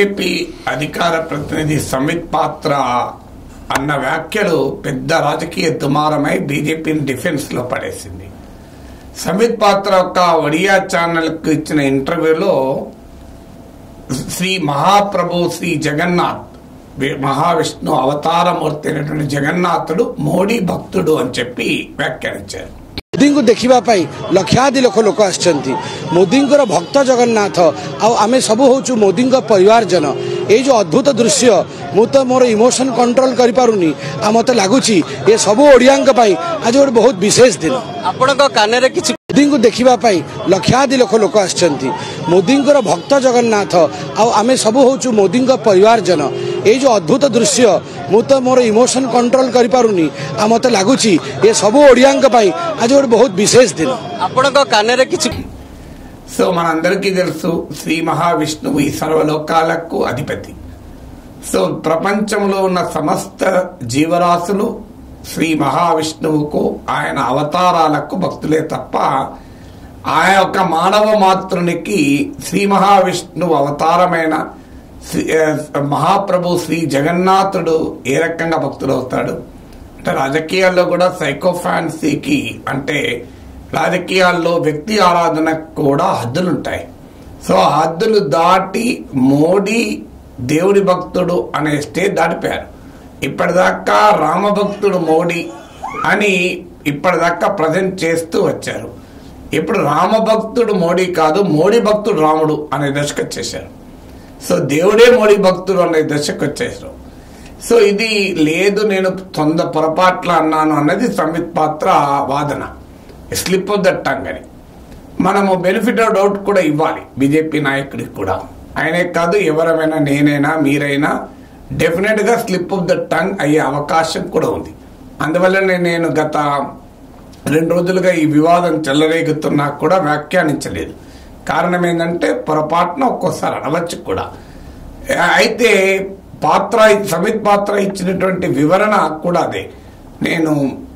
BJP అధికార ప్రతినిధి సంబిత్ పాత్ర అన్న వ్యాఖ్యలు పెద్ద రాజకీయ దుమారమై బీజేపీని డిఫెన్స్ లో పడేసింది. సంబిత్ పాత్ర ఒక ఒడియా ఛానల్ కు ఇచ్చిన ఇంటర్వ్యూలో శ్రీ మహాప్రభు శ్రీ జగన్నాథ్ మహావిష్ణు అవతారమూర్తి అయినటువంటి జగన్నాథుడు మోడీ భక్తుడు అని చెప్పి వ్యాఖ్యానించారు. मोदी को देखा लक्षादि लक्ष लोक आसछंती मोदी भक्त जगन्नाथ आमे सब होचु मोदी परिवारजन ये जो अद्भुत दृश्य मु तो मोर इमोशन कंट्रोल करि पारुनी आ मते लागुची ये सब ओडियांक पई आज गोटे बहुत विशेष दिन आपनक काने रे किछि मोदी को देखा लक्षादि लक्ष लोक आसछंती मोदी भक्त जगन्नाथ आमे सब होचु मोदी परिवारजन ये जो अद्भुत दृश्य मु तो मोर इमोशन कंट्रोल करि पारुनी आ मते लागुची ये सब ओडियांक पई आज गोटे बहुत विशेष दिन आपनक काने रे किछि సో మనందరికీ తెలుసు శ్రీ మహావిష్ణువు ఈ సర్వలోకాలకు అధిపతి. సో ప్రపంచంలో ఉన్న సమస్త జీవరాశులు శ్రీ మహావిష్ణువుకు ఆయన అవతారాలకు భక్తులే తప్ప ఆ యొక్క మానవ మాతృనికి శ్రీ మహావిష్ణువు అవతారమైన మహాప్రభు శ్రీ జగన్నాథుడు ఏ రకంగా భక్తుడవుతాడు అంటే రాజకీయాల్లో కూడా సైకోఫాన్సీకి అంటే రాజకీయాల్లో వ్యక్తి ఆరాధనకు కూడా హద్దులుంటాయి. సో ఆ హద్దులు దాటి మోడీ దేవుడి భక్తుడు అనే స్టేజ్ దాటిపోయారు. ఇప్పటిదాకా రామభక్తుడు మోడీ అని ఇప్పటిదాకా ప్రజెంట్ చేస్తూ వచ్చారు. ఇప్పుడు రామభక్తుడు మోడీ కాదు, మోడీ భక్తుడు రాముడు అనే దశకు వచ్చేసారు. సో దేవుడే మోడీ భక్తుడు అనే దశకు వచ్చేసారు. సో ఇది లేదు నేను పొరపాట్ల అన్నాను అన్నది సంబిత్ పాత్ర వాదన. స్లిప్ ఆఫ్ ద టంగ్ అని మనము బెనిఫిట్ ఆఫ్ డౌట్ కూడా ఇవ్వాలి బీజేపీ నాయకుడికి కూడా. ఆయనే కాదు ఎవరైనా నేనైనా మీరైనా డెఫినెట్ గా స్లిప్ ఆఫ్ ద టంగ్ అయ్యే అవకాశం కూడా ఉంది. అందువల్లనే నేను గత 2 రోజులుగా ఈ వివాదం చెల్లరేగుతున్నా కూడా వ్యాఖ్యానించలేదు. కారణం ఏంటంటే పొరపాటున ఒక్కోసారి అనవచ్చు కూడా. అయితే సంబిత్ పాత్ర ఇచ్చినటువంటి వివరణ కూడా అదే. నేను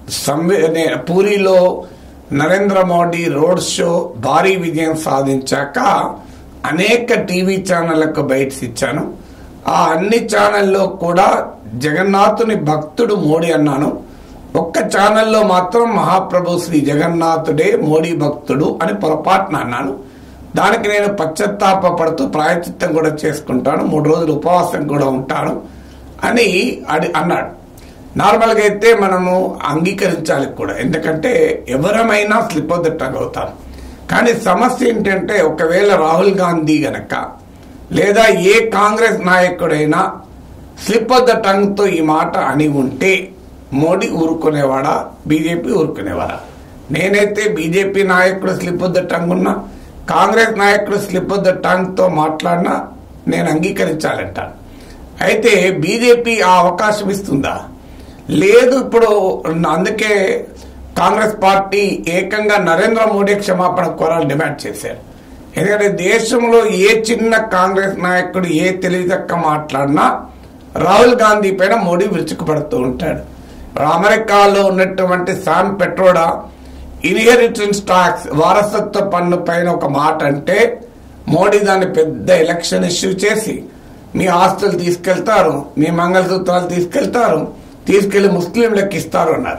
పూరిలో నరేంద్ర మోడీ రోడ్ షో భారీ విజయం సాధించాక అనేక టీవీ ఛానళ్లకు బైట్స్ ఇచ్చాను. ఆ అన్ని ఛానల్లో కూడా జగన్నాథుని భక్తుడు మోడీ అన్నాను. ఒక్క ఛానల్లో మాత్రం మహాప్రభు శ్రీ జగన్నాథుడే మోడీ భక్తుడు అని పొరపాటున అన్నాను. దానికి నేను పశ్చాత్తాపడుతూ ప్రాయశ్చిత్తం కూడా చేసుకుంటాను, 3 రోజులు ఉపవాసం కూడా ఉంటాను అని అన్నాడు. నార్మల్గా అయితే మనము అంగీకరించాలి కూడా, ఎందుకంటే ఎవరమైనా స్లిప్ ఆఫ్ ద టంగ్ అవుతాం. కానీ సమస్య ఏంటంటే ఒకవేళ రాహుల్ గాంధీ గనక లేదా ఏ కాంగ్రెస్ నాయకుడైనా స్లిప్ ఆఫ్ ద టంగ్ తో ఈ మాట అని ఉంటే మోడీ ఊరుకునేవాడా, బీజేపీ ఊరుకునేవాడా? నేనైతే బీజేపీ నాయకుడు స్లిప్ ఆఫ్ ద టంగ్ ఉన్నా, కాంగ్రెస్ నాయకుడు స్లిప్ ఆఫ్ ద టంగ్ తో మాట్లాడినా నేను అంగీకరించాలంటాను. అయితే బీజేపీ ఆ అవకాశం ఇస్తుందా? లేదు. ఇప్పుడు అందుకే కాంగ్రెస్ పార్టీ ఏకంగా నరేంద్ర మోడీ క్షమాపణ కోరాలని డిమాండ్ చేశారు. ఎందుకంటే దేశంలో ఏ చిన్న కాంగ్రెస్ నాయకుడు ఏ తెలివితక్క మాట్లాడినా రాహుల్ గాంధీ పైన మోడీ విరుచుకుపడుతూ ఉంటాడు. అమెరికాలో ఉన్నటువంటి శామ్ పెట్రోడా ఇన్హెరిటెన్స్ టాక్స్ వారసత్వ పన్ను పైన ఒక మాట అంటే మోడీ దాన్ని పెద్ద ఎలక్షన్ ఇష్యూ చేసి మీ ఆస్తులు తీసుకెళ్తారు, మీ మంగళసూత్రాలు తీసుకెళ్లి ముస్లింలకు ఇస్తారు అన్నారు.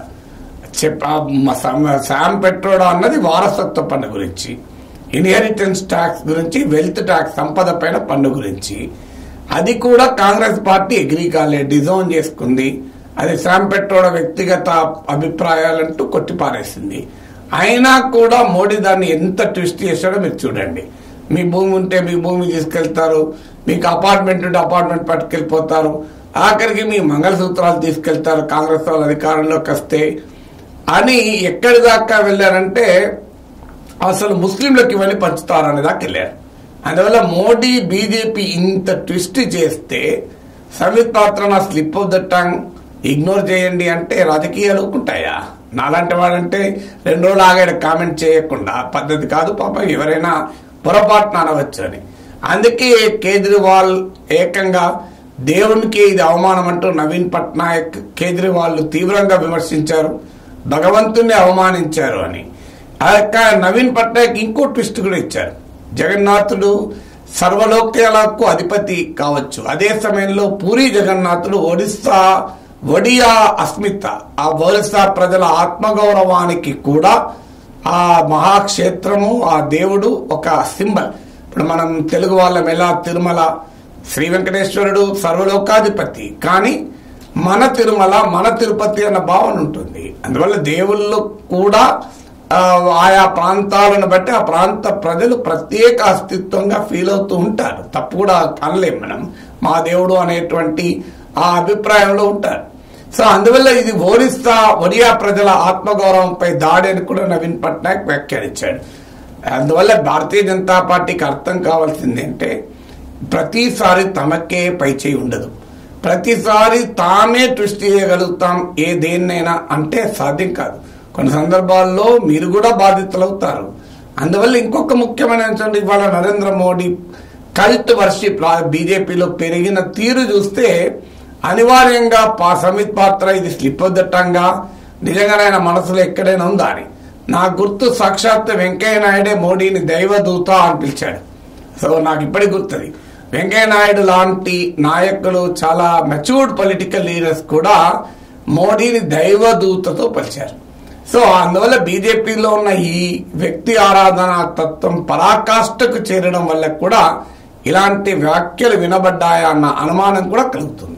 శామ్ పెట్రోడా అన్నది వారసత్వ పన్ను గురించి, ఇన్హెరిటెన్స్ ట్యాక్స్ గురించి, వెల్త్ ట్యాక్స్ సంపద పైన పన్ను గురించి. అది కూడా కాంగ్రెస్ పార్టీ అగ్రీ కాలేదు, డిజోన్ చేసుకుంది. అది శామ్ పెట్రోడా వ్యక్తిగత అభిప్రాయాలంటూ కొట్టిపారేసింది. అయినా కూడా మోడీ దాన్ని ఎంత ట్విస్ట్ చేశాడో మీరు చూడండి. మీ భూమి ఉంటే మీ భూమి తీసుకెళ్తారు, మీకు అపార్ట్మెంట్ ఉంటే అపార్ట్మెంట్ పట్టుకెళ్ళిపోతారు, ఆఖరికి మీ మంగళసూత్రాలు తీసుకెళ్తారు కాంగ్రెస్ వాళ్ళు అధికారంలోకి వస్తే అని ఎక్కడి దాకా వెళ్ళారంటే అసలు ముస్లింలకు ఇవన్నీ పంచుతారు అనే దాకా వెళ్ళారు. అందువల్ల మోడీ బీజేపీ ఇంత ట్విస్ట్ చేస్తే సంబిత్ పాత్ర నా slip of the tongue ignore చేయండి అంటే రాజకీయాలు ఊరుకుంటాయా? నాలాంటి వాడంటే 2 రోజులు ఆగాడు కామెంట్ చేయకుండా, పద్ధతి కాదు పాప, ఎవరైనా పొరపాటున అనవచ్చు అని. అందుకే కేజ్రీవాల్ ఏకంగా దేవునికి ఇది అవమానం అంటూ నవీన్ పట్నాయక్ కేజ్రీవాల్ తీవ్రంగా విమర్శించారు, భగవంతుణ్ణి అవమానించారు అని. నవీన్ పట్నాయక్ ఇంకో ట్విస్ట్ కూడా ఇచ్చారు. జగన్నాథుడు సర్వలోక్యాలకు అధిపతి కావచ్చు. అదే సమయంలో పూరి జగన్నాథుడు ఒడియా అస్మిత, ఆ ఒరిస్సా ప్రజల ఆత్మగౌరవానికి కూడా ఆ మహాక్షేత్రము, ఆ దేవుడు ఒక సింబల్. ఇప్పుడు మనం తెలుగు వాళ్ళం ఎలా తిరుమల శ్రీ వెంకటేశ్వరుడు సర్వలోకాధిపతి, కానీ మన తిరుమల మన తిరుపతి అన్న భావన ఉంటుంది. అందువల్ల దేవుళ్ళు కూడా ఆయా ప్రాంతాలను బట్టి ఆ ప్రాంత ప్రజలు ప్రత్యేక అస్తిత్వంగా ఫీల్ అవుతూ ఉంటారు. తప్పు కూడా అనలేం మనం, మా దేవుడు అనేటువంటి ఆ అభిప్రాయంలో ఉంటారు. సో అందువల్ల ఇది ఒడియా ప్రజల ఆత్మగౌరవంపై దాడి అని కూడా నవీన్ పట్నాయక్ వ్యాఖ్యానించాడు. అందువల్ల భారతీయ జనతా పార్టీకి అర్థం కావాల్సింది అంటే ప్రతిసారి తమకే పైచేయి ఉండదు, ప్రతిసారి తామే ట్విస్ట్ చేయగలుగుతాం దేన్నైనా అంటే సాధ్యం కాదు. కొన్ని సందర్భాల్లో మీరు కూడా బాధితులవుతారు. అందువల్ల ఇంకొక ముఖ్యమైన అంశం, ఇవాళ నరేంద్ర మోడీ కల్ట్ వర్షిప్ బీజేపీలో పెరిగిన తీరు చూస్తే అనివార్యంగా సంబిత్ పాత్ర ఇది స్లిప్ వద్దటంగా నిజంగానే ఆయన మనసులో ఎక్కడైనా ఉందా అని. నా గుర్తు సాక్షాత్ వెంకయ్య నాయుడే మోడీని దైవదూత అని పిలిచాడు. సో నాకు ఇప్పటికి గుర్తుంది. వెంకయ్య నాయుడు లాంటి నాయకులు, చాలా మెచ్యూర్డ్ పొలిటికల్ లీడర్స్ కూడా మోడీని దైవదూతతో పిలిచారు. సో అందువల్ల బీజేపీలో ఉన్న ఈ వ్యక్తి ఆరాధనా తత్వం పరాకాష్ఠకు చేరడం వల్ల కూడా ఇలాంటి వ్యాఖ్యలు వినబడ్డాయా అన్న అనుమానం కూడా కలుగుతుంది.